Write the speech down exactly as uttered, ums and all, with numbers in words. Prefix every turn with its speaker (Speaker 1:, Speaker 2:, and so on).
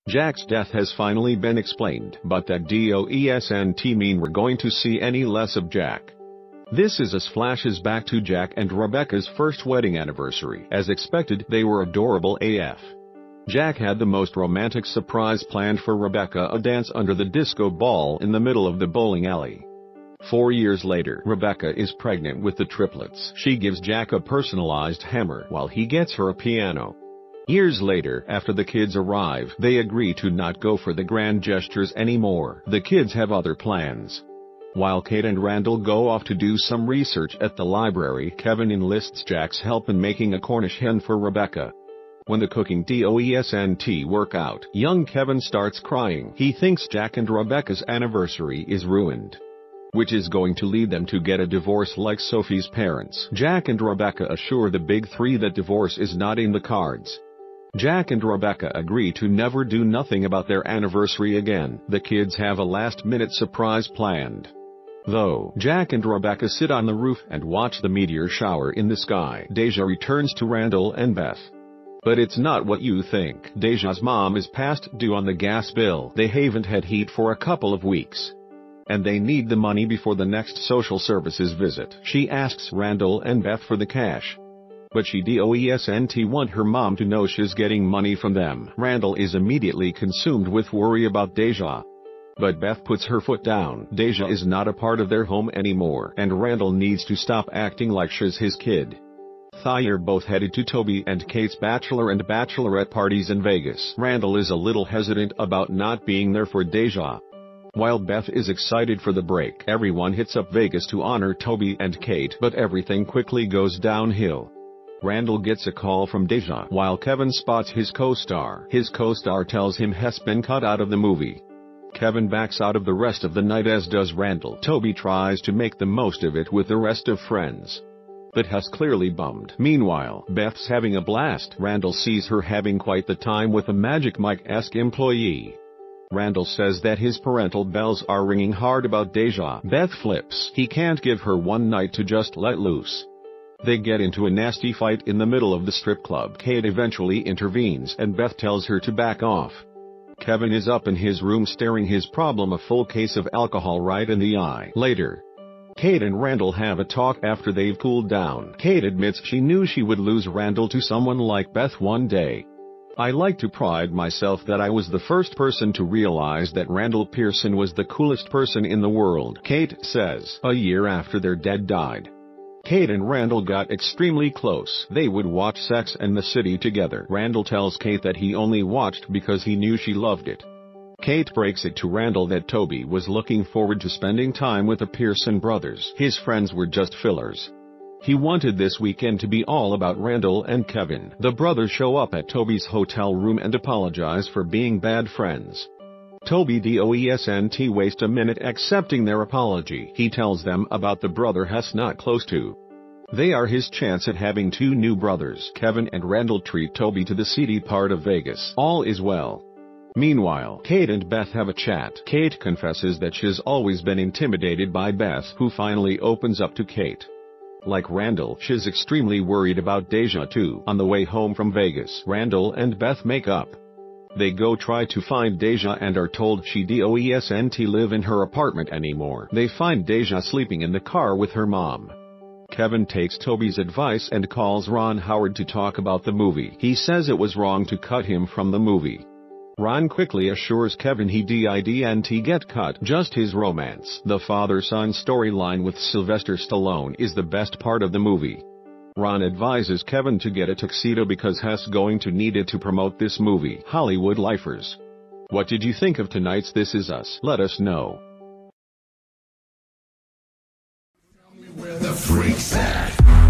Speaker 1: Jack's death has finally been explained, but that doesn't mean we're going to see any less of Jack. This is as flashes back to Jack and Rebecca's first wedding anniversary. As expected, they were adorable A F. Jack had the most romantic surprise planned for Rebecca, a dance under the disco ball in the middle of the bowling alley. Four years later, Rebecca is pregnant with the triplets. She gives Jack a personalized hammer while he gets her a piano. Years later, after the kids arrive, they agree to not go for the grand gestures anymore. The kids have other plans. While Kate and Randall go off to do some research at the library, Kevin enlists Jack's help in making a Cornish hen for Rebecca. When the cooking doesn't work out, young Kevin starts crying. He thinks Jack and Rebecca's anniversary is ruined, which is going to lead them to get a divorce like Sophie's parents. Jack and Rebecca assure the big three that divorce is not in the cards. Jack and Rebecca agree to never do nothing about their anniversary again. The kids have a last-minute surprise planned, though. Jack and Rebecca sit on the roof and watch the meteor shower in the sky. Deja returns to Randall and Beth. But it's not what you think. Deja's mom is past due on the gas bill. They haven't had heat for a couple of weeks, and they need the money before the next social services visit. She asks Randall and Beth for the cash, but she doesn't want her mom to know she's getting money from them. Randall is immediately consumed with worry about Deja, but Beth puts her foot down. Deja is not a part of their home anymore, and Randall needs to stop acting like she's his kid. They're both headed to Toby and Kate's bachelor and bachelorette parties in Vegas. Randall is a little hesitant about not being there for Deja, while Beth is excited for the break. Everyone hits up Vegas to honor Toby and Kate, but everything quickly goes downhill. Randall gets a call from Deja while Kevin spots his co-star. His co-star tells him he's been cut out of the movie. Kevin backs out of the rest of the night, as does Randall. Toby tries to make the most of it with the rest of friends, but has clearly bummed. Meanwhile, Beth's having a blast. Randall sees her having quite the time with a Magic Mike-esque employee. Randall says that his parental bells are ringing hard about Deja. Beth flips. He can't give her one night to just let loose. They get into a nasty fight in the middle of the strip club. Kate eventually intervenes, and Beth tells her to back off. Kevin is up in his room staring his problem a full case of alcohol right in the eye. Later, Kate and Randall have a talk after they've cooled down. Kate admits she knew she would lose Randall to someone like Beth one day. "I like to pride myself that I was the first person to realize that Randall Pearson was the coolest person in the world," Kate says. A year after their dad died, Kate and Randall got extremely close. They would watch Sex and the City together. Randall tells Kate that he only watched because he knew she loved it. Kate breaks it to Randall that Toby was looking forward to spending time with the Pearson brothers. His friends were just fillers. He wanted this weekend to be all about Randall and Kevin. The brothers show up at Toby's hotel room and apologize for being bad friends. Toby doesn't waste a minute accepting their apology. He tells them about the brother he's not close to. They are his chance at having two new brothers. Kevin and Randall treat Toby to the seedy part of Vegas. All is well. Meanwhile, Kate and Beth have a chat. Kate confesses that she's always been intimidated by Beth, who finally opens up to Kate. Like Randall, she's extremely worried about Deja too. On the way home from Vegas, Randall and Beth make up. They go try to find Deja and are told she doesn't live in her apartment anymore. They find Deja sleeping in the car with her mom. Kevin takes Toby's advice and calls Ron Howard to talk about the movie. He says it was wrong to cut him from the movie. Ron quickly assures Kevin he didn't get cut, just his romance. The father-son storyline with Sylvester Stallone is the best part of the movie. Ron advises Kevin to get a tuxedo because he's going to need it to promote this movie. Hollywood lifers, what did you think of tonight's This Is Us? Let us know.
Speaker 2: Tell me where the freak's at.